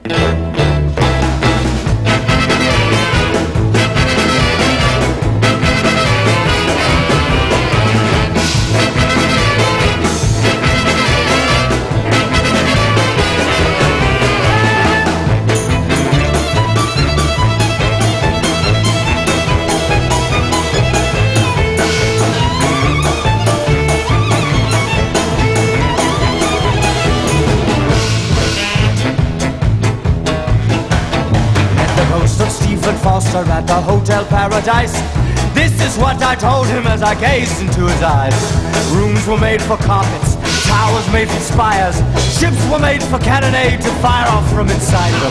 Foster at the Hotel Paradise. This is what I told him as I gazed into his eyes. Rooms were made for carpets, towers made for spires, ships were made for cannonade to fire off from inside them.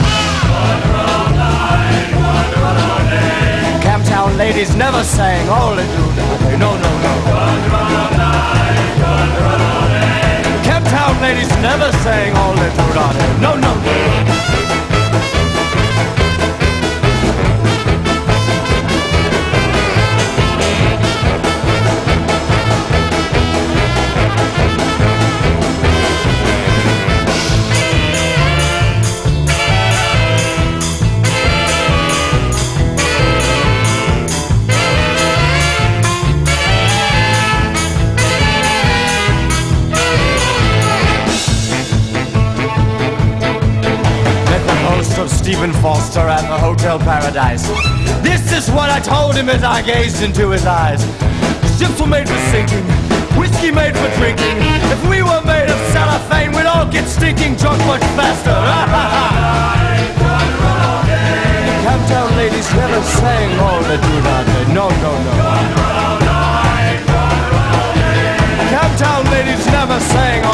Camptown ladies never sang "Ole Doo-Dah-Day." No, no, no. Camptown ladies never sang "Ole Doo-Dah-Day." No, no, no. Stephen Foster at the Hotel Paradise. This is what I told him as I gazed into his eyes. Ships were made for sinking, whiskey made for drinking. If we were made of cellophane, we'd all get stinking drunk much faster. Camptown ladies never sang "Ole Doo-Dah-Day." No, no, no. Camptown ladies never sang